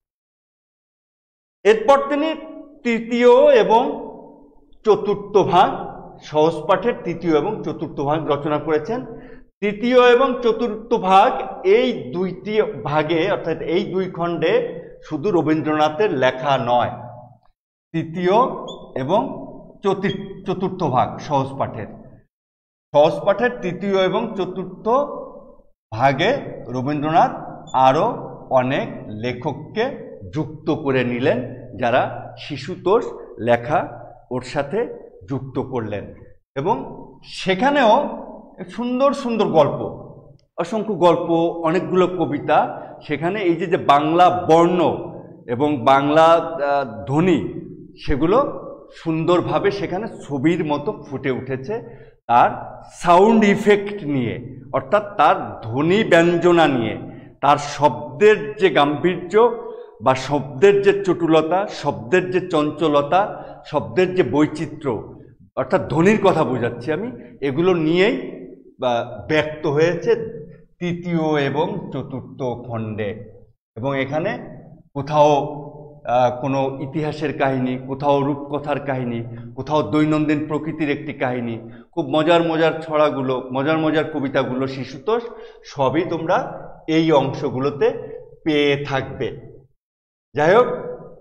এরপর তিনি তৃতীয় এবং চতুর্থ ভাগ, সহজ পাঠের তৃতীয় এবং চতুর্থ ভাগ রচনা করেছেন। তৃতীয় এবং চতুর্থ ভাগ, এই দুইটি ভাগে অর্থাৎ এই দুই খণ্ডে শুধু রবীন্দ্রনাথের লেখা নয়, তৃতীয় এবং চতুর্থ ভাগ সহজ পাঠের সহজ পাঠের তৃতীয় এবং চতুর্থ ভাগে রবীন্দ্রনাথ আরও অনেক লেখককে যুক্ত করে নিলেন, যারা শিশুতোষ লেখা ওর সাথে যুক্ত করলেন। এবং সেখানেও সুন্দর সুন্দর গল্প, অসংখ্য গল্প, অনেকগুলো কবিতা, সেখানে এই যে যে বাংলা বর্ণ এবং বাংলা ধ্বনি, সেগুলো সুন্দরভাবে সেখানে ছবির মতো ফুটে উঠেছে তার সাউন্ড ইফেক্ট নিয়ে, অর্থাৎ তার ধ্বনি ব্যঞ্জনা নিয়ে, তার শব্দের যে গাম্ভীর্য বা শব্দের যে চটুলতা, শব্দের যে চঞ্চলতা, শব্দের যে বৈচিত্র্য, অর্থাৎ ধ্বনির কথা বোঝাচ্ছি আমি, এগুলো নিয়েই ব্যক্ত হয়েছে তৃতীয় এবং চতুর্থ খণ্ডে। এবং এখানে কোথাও কোনো ইতিহাসের কাহিনী, কোথাও রূপকথার কাহিনী, কোথাও দৈনন্দিন প্রকৃতির একটি কাহিনী, খুব মজার মজার ছড়াগুলো, মজার মজার কবিতাগুলো, শিশুতোষ, সবই তোমরা এই অংশগুলোতে পেয়ে থাকবে। যাই হোক,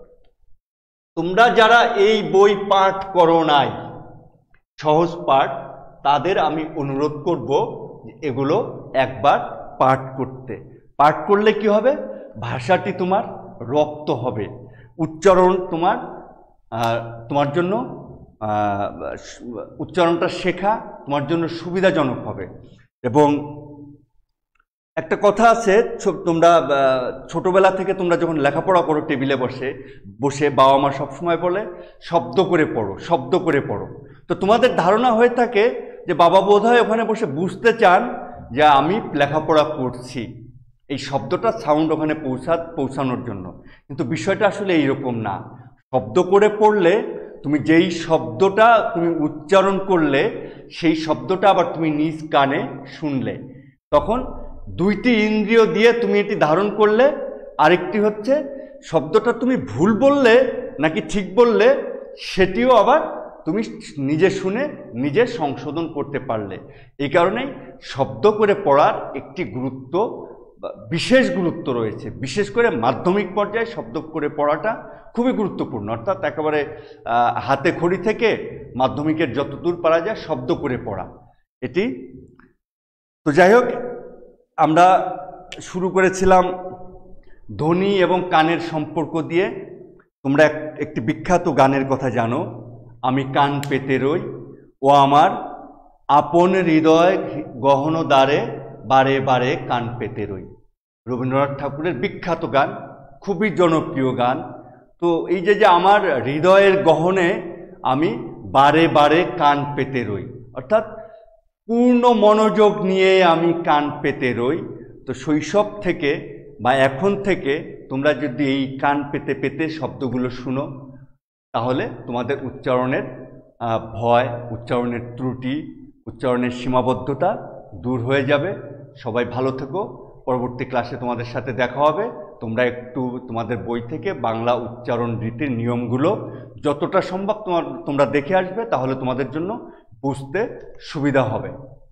তোমরা যারা এই বই পাঠ করো নাই, সহজ পাঠ, তাদের আমি অনুরোধ করব এগুলো একবার পাঠ করতে। পাঠ করলে কি হবে, ভাষাটি তোমার রপ্ত হবে, উচ্চারণ তোমার তোমার জন্য উচ্চারণটা শেখা তোমার জন্য সুবিধাজনক হবে। এবং একটা কথা আছে, তোমরা ছোটবেলা থেকে তোমরা যখন লেখাপড়া করো টেবিলে বসে বসে বাবা মা সবসময় বলে শব্দ করে পড়ো, শব্দ করে পড়ো। তো তোমাদের ধারণা হয়ে থাকে যে বাবা বোধহয় ওখানে বসে বুঝতে চান যে আমি লেখাপড়া করছি, এই শব্দটা সাউন্ড ওখানে পৌঁছা পৌঁছানোর জন্য। কিন্তু বিষয়টা আসলে এইরকম না। শব্দ করে পড়লে তুমি যেই শব্দটা তুমি উচ্চারণ করলে, সেই শব্দটা আবার তুমি নিজ কানে শুনলে, তখন দুইটি ইন্দ্রিয় দিয়ে তুমি এটি ধারণ করলে। আরেকটি হচ্ছে শব্দটা তুমি ভুল বললে নাকি ঠিক বললে, সেটিও আবার তুমি নিজে শুনে নিজে সংশোধন করতে পারলে। এই কারণেই শব্দ করে পড়ার একটি গুরুত্ব, বিশেষ গুরুত্ব রয়েছে। বিশেষ করে মাধ্যমিক পর্যায়ে শব্দ করে পড়াটা খুবই গুরুত্বপূর্ণ, অর্থাৎ একেবারে হাতে খড়ি থেকে মাধ্যমিকের যতদূর পারা যায় শব্দ করে পড়া এটি। তো যাই হোক, আমরা শুরু করেছিলাম ধ্বনি এবং কানের সম্পর্ক দিয়ে। তোমরা একটি বিখ্যাত গানের কথা জানো, আমি কান পেতে রই, ও আমার আপন হৃদয় গহন দ্বারে বারে বারে কান পেতে রই। রবীন্দ্রনাথ ঠাকুরের বিখ্যাত গান, খুবই জনপ্রিয় গান। তো এই যে যে আমার হৃদয়ের গহনে আমি বারে বারে কান পেতে রই, অর্থাৎ পূর্ণ মনোযোগ নিয়ে আমি কান পেতে রই। তো শৈশব থেকে বা এখন থেকে তোমরা যদি এই কান পেতে পেতে শব্দগুলো শুনো, তাহলে তোমাদের উচ্চারণের ভয়, উচ্চারণের ত্রুটি, উচ্চারণের সীমাবদ্ধতা দূর হয়ে যাবে। সবাই ভালো থেকো, পরবর্তী ক্লাসে তোমাদের সাথে দেখা হবে। তোমরা একটু তোমাদের বই থেকে বাংলা উচ্চারণ রীতির নিয়মগুলো যতটা সম্ভব তোমার তোমরা দেখে আসবে, তাহলে তোমাদের জন্য বুঝতে সুবিধা হবে।